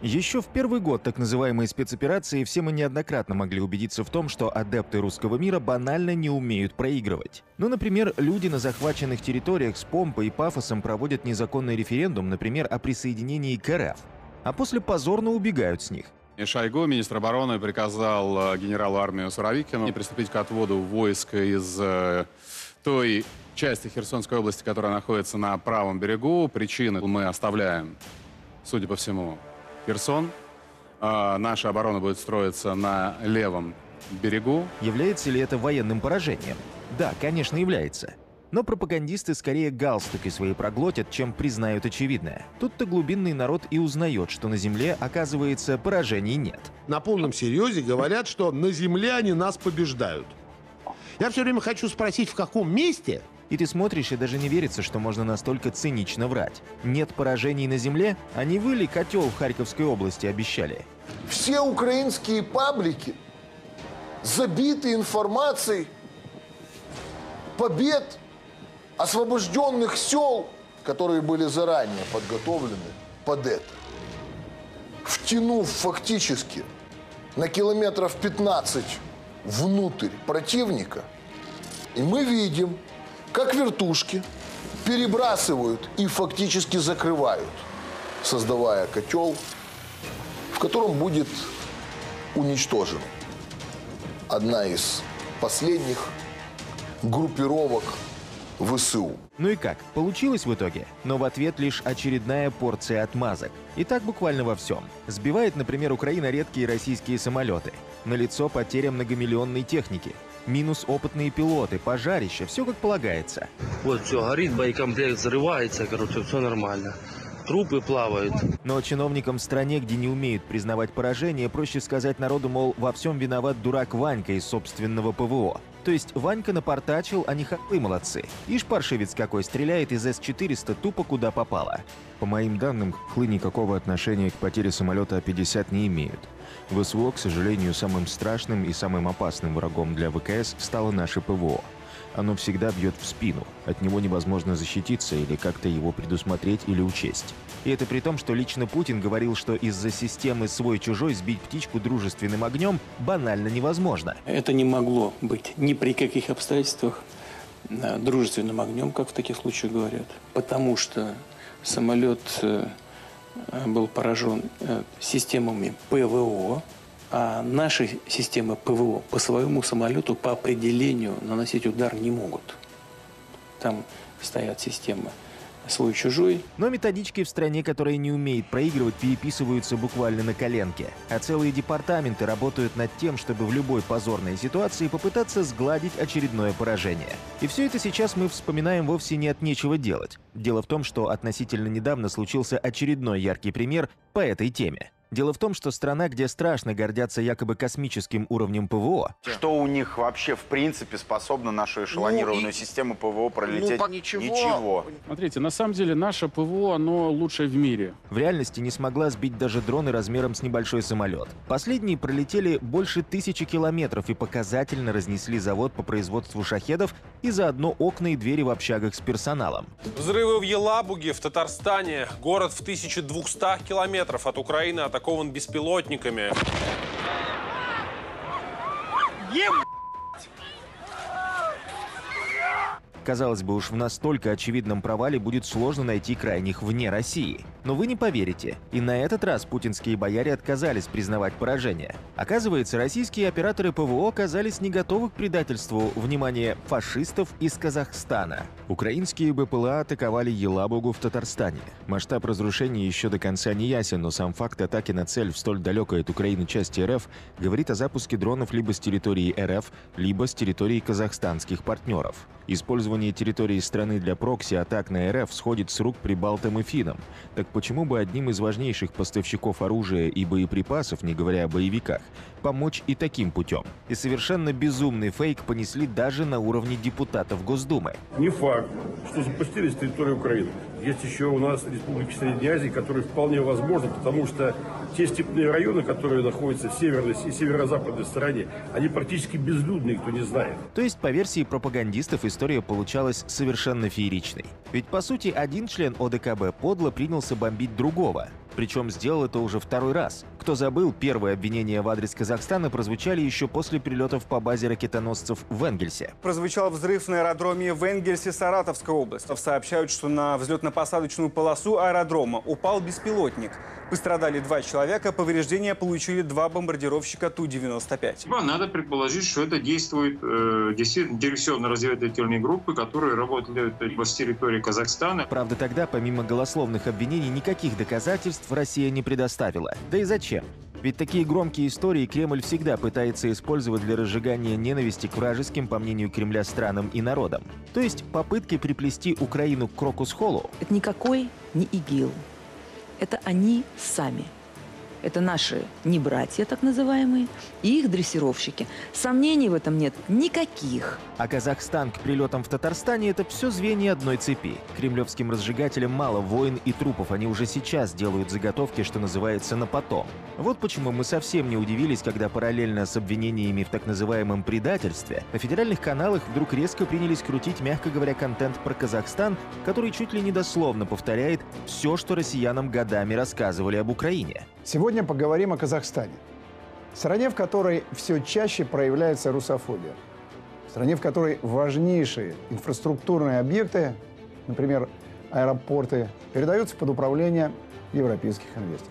Еще в первый год так называемой спецоперации все мы неоднократно могли убедиться в том, что адепты русского мира банально не умеют проигрывать. Ну, например, люди на захваченных территориях с помпой и пафосом проводят незаконный референдум, например, о присоединении к РФ, а после позорно убегают с них. И Шойгу, министр обороны, приказал генералу армии Суровикину приступить к отводу войск из той части Херсонской области, которая находится на правом берегу. Причины мы оставляем, судя по всему, Херсон. Наша оборона будет строиться на левом берегу. Является ли это военным поражением? Да, конечно, является. Но пропагандисты скорее галстуки свои проглотят, чем признают очевидное. Тут-то глубинный народ и узнает, что на земле, оказывается, поражений нет. На полном серьезе говорят, что на земле они нас побеждают. Я все время хочу спросить, в каком месте? И ты смотришь, и даже не верится, что можно настолько цинично врать. Нет поражений на земле? А не вы ли котел в Харьковской области обещали? Все украинские паблики забиты информацией побед освобожденных сел, которые были заранее подготовлены под это. Втянув фактически на километров 15 внутрь противника, и мы видим, как вертушки перебрасывают и фактически закрывают, создавая котел, в котором будет уничтожена одна из последних группировок ВСУ. Ну и как? Получилось в итоге? Но в ответ лишь очередная порция отмазок. И так буквально во всем. Сбивает, например, Украина редкие российские самолеты. Налицо потеря многомиллионной техники. Минус опытные пилоты, пожарище, все как полагается. Вот все горит, боекомплект взрывается, короче, все нормально. Трупы плавают. Но чиновникам в стране, где не умеют признавать поражение, проще сказать народу, мол, во всем виноват дурак Ванька из собственного ПВО. То есть Ванька напортачил, а не хохлы молодцы. Ишь, паршивец какой, стреляет из С-400 тупо куда попало. По моим данным, хохлы никакого отношения к потере самолета А-50 не имеют. ВСУ, к сожалению, самым страшным и самым опасным врагом для ВКС стало наше ПВО. Оно всегда бьет в спину, от него невозможно защититься или как-то его предусмотреть или учесть. И это при том, что лично Путин говорил, что из-за системы свой-чужой сбить птичку дружественным огнем банально невозможно. Это не могло быть ни при каких обстоятельствах дружественным огнем, как в таких случаях говорят. Потому что самолет был поражен системами ПВО, а наши системы ПВО по своему самолету по определению наносить удар не могут. Там стоят системы свой-чужой. Но методички в стране, которая не умеет проигрывать, переписываются буквально на коленке. А целые департаменты работают над тем, чтобы в любой позорной ситуации попытаться сгладить очередное поражение. И все это сейчас мы вспоминаем вовсе не от нечего делать. Дело в том, что относительно недавно случился очередной яркий пример по этой теме. Дело в том, что страна, где страшно гордятся якобы космическим уровнем ПВО. Что у них вообще в принципе способна нашу эшелонированную систему ПВО пролететь? Ничего. Смотрите, на самом деле наше ПВО, оно лучшее в мире. В реальности не смогла сбить даже дроны размером с небольшой самолет. Последние пролетели больше 1000 километров и показательно разнесли завод по производству шахедов и заодно окна и двери в общагах с персоналом. Взрывы в Елабуге, в Татарстане. Город в 1200 километров от Украины атакован беспилотниками. Казалось бы, уж в настолько очевидном провале будет сложно найти крайних вне России. Но вы не поверите, и на этот раз путинские бояре отказались признавать поражение. Оказывается, российские операторы ПВО оказались не готовы к предательству, внимание, фашистов из Казахстана. Украинские БПЛА атаковали Елабугу в Татарстане. Масштаб разрушений еще до конца не ясен, но сам факт атаки на цель в столь далекой от Украины части РФ говорит о запуске дронов либо с территории РФ, либо с территории казахстанских партнеров. Использование территории страны для прокси-атак на РФ сходит с рук прибалтам и финнам. Так почему бы одним из важнейших поставщиков оружия и боеприпасов, не говоря о боевиках, помочь и таким путем? И совершенно безумный фейк понесли даже на уровне депутатов Госдумы. Не факт, что запустили с территории Украины. Есть еще у нас республики Средней Азии, которые вполне возможны, потому что те степные районы, которые находятся в северной и северо-западной стороне, они практически безлюдные, кто не знает. То есть, по версии пропагандистов, история получалась совершенно фееричной. Ведь, по сути, один член ОДКБ подло принялся бомбить другого. Причем сделал это уже второй раз. Кто забыл, первые обвинения в адрес Казахстана прозвучали еще после прилетов по базе ракетоносцев в Энгельсе. Прозвучал взрыв на аэродроме в Энгельсе, Саратовской области. Сообщают, что на взлетно-посадочную полосу аэродрома упал беспилотник. Пострадали 2 человека, повреждения получили 2 бомбардировщика Ту-95. Надо предположить, что это действуют действительно диверсионно-разведывательные группы, которые работают с территории Казахстана. Правда, тогда, помимо голословных обвинений, никаких доказательств Россия не предоставила. Да и зачем? Ведь такие громкие истории Кремль всегда пытается использовать для разжигания ненависти к вражеским, по мнению Кремля, странам и народам. То есть попытки приплести Украину к Крокус-Холлу. Это никакой не ИГИЛ. Это они сами. Это наши небратья, так называемые, и их дрессировщики. Сомнений в этом нет никаких. А Казахстан к прилетам в Татарстане – это все звенья одной цепи. Кремлевским разжигателям мало войн и трупов. Они уже сейчас делают заготовки, что называется, на потом. Вот почему мы совсем не удивились, когда параллельно с обвинениями в так называемом предательстве на федеральных каналах вдруг резко принялись крутить, мягко говоря, контент про Казахстан, который чуть ли не дословно повторяет все, что россиянам годами рассказывали об Украине. Сегодня поговорим о Казахстане. Стране, в которой все чаще проявляется русофобия. Стране, в которой важнейшие инфраструктурные объекты, например, аэропорты, передаются под управление европейских инвесторов.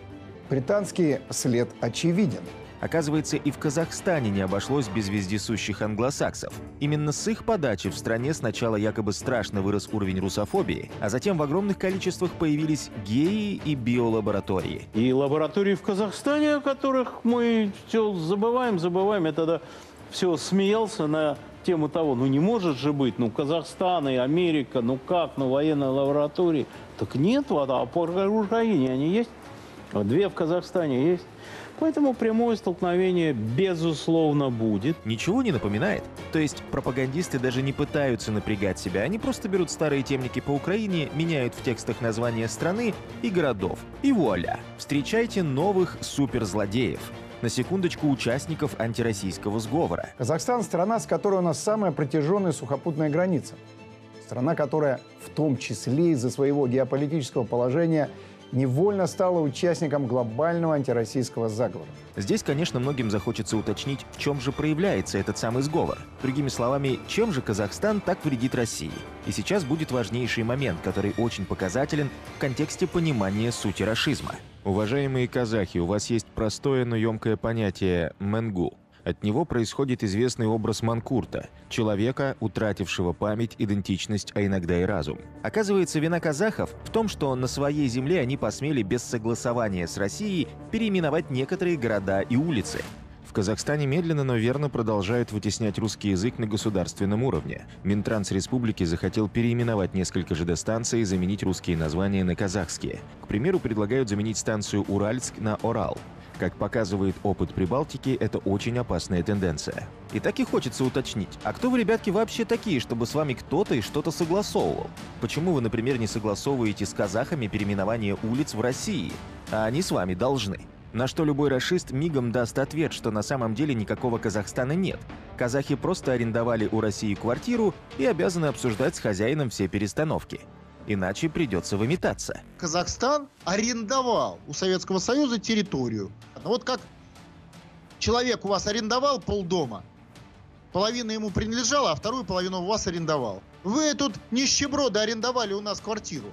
Британский след очевиден. Оказывается, и в Казахстане не обошлось без вездесущих англосаксов. Именно с их подачи в стране сначала якобы страшно вырос уровень русофобии, а затем в огромных количествах появились геи и биолаборатории. И лаборатории в Казахстане, о которых мы все забываем. Я тогда все смеялся на тему того, не может же быть, Казахстан и Америка, как, военные лаборатории. Так нет, а по Украине они есть. 2 в Казахстане есть. Поэтому прямое столкновение, безусловно, будет. Ничего не напоминает? То есть пропагандисты даже не пытаются напрягать себя, они просто берут старые темники по Украине, меняют в текстах названия страны и городов. И вуаля! Встречайте новых суперзлодеев. На секундочку, участников антироссийского сговора. Казахстан – страна, с которой у нас самая протяженная сухопутная граница. Страна, которая в том числе из-за своего геополитического положения невольно стала участником глобального антироссийского заговора. Здесь, конечно, многим захочется уточнить, в чем же проявляется этот самый сговор. Другими словами, чем же Казахстан так вредит России? И сейчас будет важнейший момент, который очень показателен в контексте понимания сути рашизма. Уважаемые казахи, у вас есть простое, но емкое понятие «мэнгу». От него происходит известный образ манкурта – человека, утратившего память, идентичность, а иногда и разум. Оказывается, вина казахов в том, что на своей земле они посмели без согласования с Россией переименовать некоторые города и улицы. В Казахстане медленно, но верно продолжают вытеснять русский язык на государственном уровне. Минтранс республики захотел переименовать несколько ЖД-станций и заменить русские названия на казахские. К примеру, предлагают заменить станцию Уральск на Орал. Как показывает опыт Прибалтики, это очень опасная тенденция. И так и хочется уточнить, а кто вы, ребятки, вообще такие, чтобы с вами кто-то и что-то согласовывал? Почему вы, например, не согласовываете с казахами переименование улиц в России? А они с вами должны. На что любой рашист мигом даст ответ, что на самом деле никакого Казахстана нет. Казахи просто арендовали у России квартиру и обязаны обсуждать с хозяином все перестановки. Иначе придется выметаться. Казахстан арендовал у Советского Союза территорию. Вот как человек у вас арендовал полдома, половина ему принадлежала, а вторую половину у вас арендовал. Вы тут нищеброды арендовали у нас квартиру.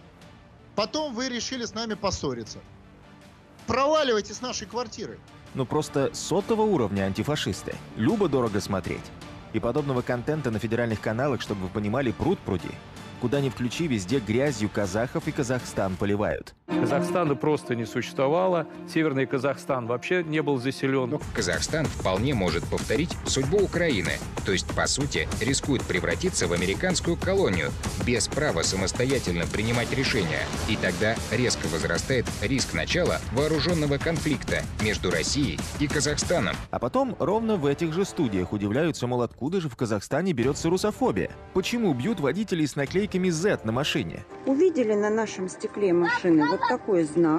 Потом вы решили с нами поссориться. Проваливайте с нашей квартиры. Просто сотого уровня антифашисты. Любо-дорого смотреть. И подобного контента на федеральных каналах, чтобы вы понимали, пруд-пруди. Куда ни включи, везде грязью казахов и Казахстан поливают. Казахстана просто не существовало. Северный Казахстан вообще не был заселен. Казахстан вполне может повторить судьбу Украины. То есть, по сути, рискует превратиться в американскую колонию, без права самостоятельно принимать решения. И тогда резко возрастает риск начала вооруженного конфликта между Россией и Казахстаном. А потом ровно в этих же студиях удивляются, мол, откуда же в Казахстане берется русофобия? Почему бьют водителей с наклейками Z на машине? Увидели на нашем стекле машины вот такой знак.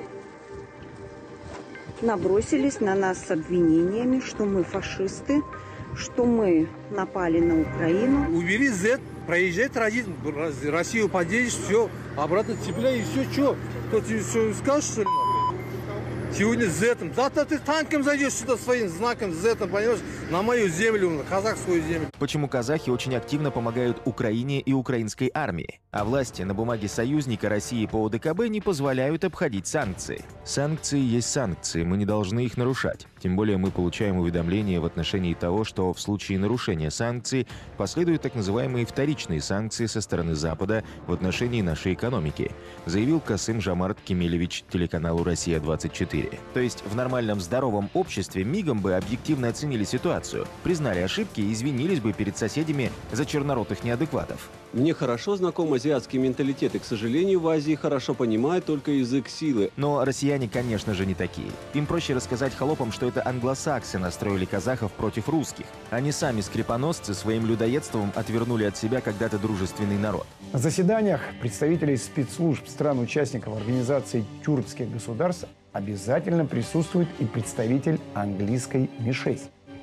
Набросились на нас с обвинениями, что мы фашисты, что мы напали на Украину. Убери Z, проезжает Россию, подъедешь, все, обратно цепляй и все, что? Кто тебе все скажет, что ли? Сегодня Z, завтра ты танком зайдешь сюда своим знаком Z, понимаешь, на мою землю, на казахскую землю. Почему казахи очень активно помогают Украине и украинской армии, а власти на бумаге союзника России по ОДКБ не позволяют обходить санкции? Санкции есть санкции, мы не должны их нарушать. Тем более мы получаем уведомления в отношении того, что в случае нарушения санкций последуют так называемые вторичные санкции со стороны Запада в отношении нашей экономики, заявил Касым-Жомарт Кемелевич телеканалу «Россия-24». То есть в нормальном здоровом обществе мигом бы объективно оценили ситуацию, признали ошибки и извинились бы перед соседями за черноротых неадекватов. Мне хорошо знаком азиатский менталитет, и, к сожалению, в Азии хорошо понимают только язык силы. Но россияне, конечно же, не такие. Им проще рассказать холопам, что это англосаксы настроили казахов против русских. Они сами, скрепоносцы, своим людоедством отвернули от себя когда-то дружественный народ. На заседаниях представителей спецслужб стран-участников Организации тюркских государств обязательно присутствует и представитель английской МИ-6.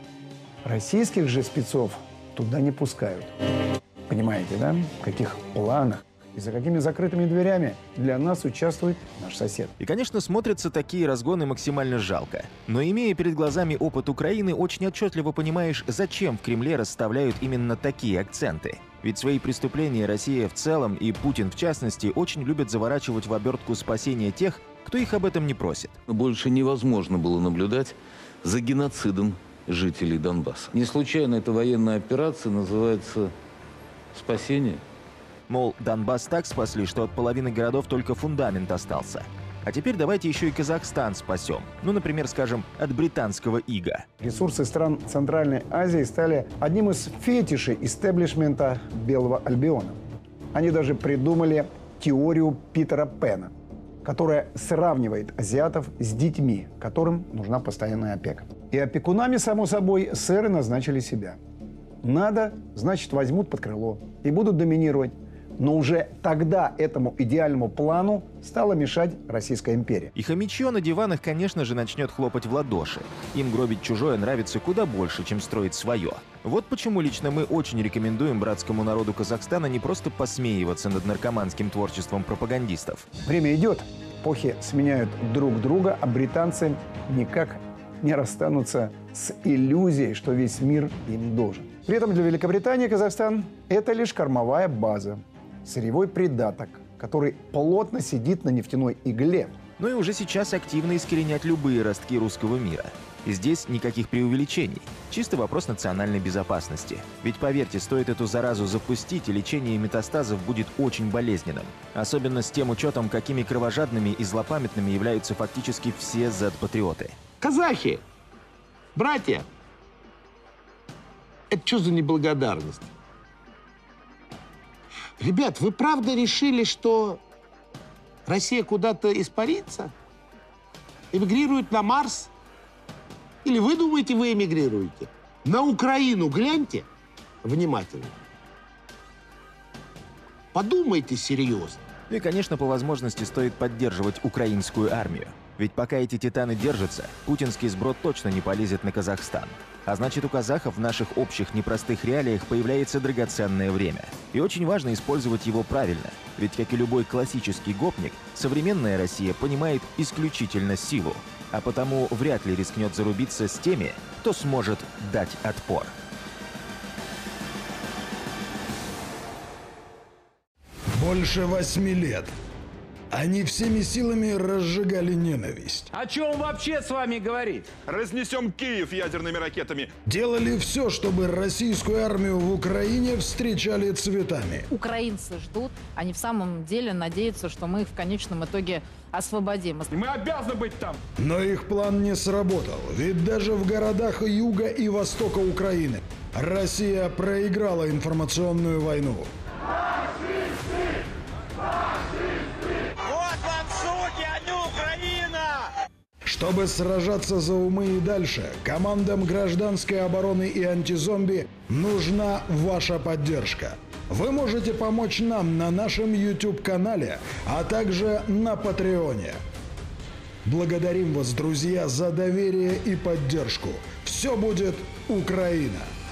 Российских же спецов туда не пускают. Понимаете, да? В каких планах и за какими закрытыми дверями для нас участвует наш сосед. И, конечно, смотрятся такие разгоны максимально жалко. Но имея перед глазами опыт Украины, очень отчетливо понимаешь, зачем в Кремле расставляют именно такие акценты. Ведь свои преступления Россия в целом и Путин в частности очень любят заворачивать в обертку спасения тех, кто их об этом не просит. Больше невозможно было наблюдать за геноцидом жителей Донбасса. Не случайно эта военная операция называется «Спасение». Мол, Донбасс так спасли, что от половины городов только фундамент остался. А теперь давайте еще и Казахстан спасем. Ну, например, скажем, от британского ига. Ресурсы стран Центральной Азии стали одним из фетишей истеблишмента Белого Альбиона. Они даже придумали теорию Питера Пэна, которая сравнивает азиатов с детьми, которым нужна постоянная опека. И опекунами, само собой, сэры назначили себя. Надо, значит, возьмут под крыло и будут доминировать. Но уже тогда этому идеальному плану стала мешать Российская империя. И хомячье на диванах, конечно же, начнет хлопать в ладоши. Им гробить чужое нравится куда больше, чем строить свое. Вот почему лично мы очень рекомендуем братскому народу Казахстана не просто посмеиваться над наркоманским творчеством пропагандистов. Время идет, эпохи сменяют друг друга, а британцы никак не расстанутся с иллюзией, что весь мир им должен. При этом для Великобритании Казахстан – это лишь кормовая база, сырьевой придаток, который плотно сидит на нефтяной игле. Ну и уже сейчас активно искоренять любые ростки русского мира. И здесь никаких преувеличений. Чисто вопрос национальной безопасности. Ведь поверьте, стоит эту заразу запустить, и лечение метастазов будет очень болезненным. Особенно с тем учетом, какими кровожадными и злопамятными являются фактически все Z-патриоты. Казахи, братья, это что за неблагодарность? Ребят, вы правда решили, что Россия куда-то испарится? Эмигрирует на Марс? Или вы думаете, вы эмигрируете? На Украину гляньте внимательно. Подумайте серьезно. Ну и, конечно, по возможности стоит поддерживать украинскую армию. Ведь пока эти титаны держатся, путинский сброд точно не полезет на Казахстан. А значит, у казахов в наших общих непростых реалиях появляется драгоценное время. И очень важно использовать его правильно. Ведь, как и любой классический гопник, современная Россия понимает исключительно силу. А потому вряд ли рискнет зарубиться с теми, кто сможет дать отпор. Больше 8 лет. Они всеми силами разжигали ненависть. О чем вообще с вами говорить? Разнесем Киев ядерными ракетами. Делали все, чтобы российскую армию в Украине встречали цветами. Украинцы ждут, они в самом деле надеются, что мы их в конечном итоге освободим. И мы обязаны быть там. Но их план не сработал, ведь даже в городах юга и востока Украины Россия проиграла информационную войну. Чтобы сражаться за умы и дальше, командам гражданской обороны и антизомби нужна ваша поддержка. Вы можете помочь нам на нашем YouTube-канале, а также на Патреоне. Благодарим вас, друзья, за доверие и поддержку. Все будет Украина!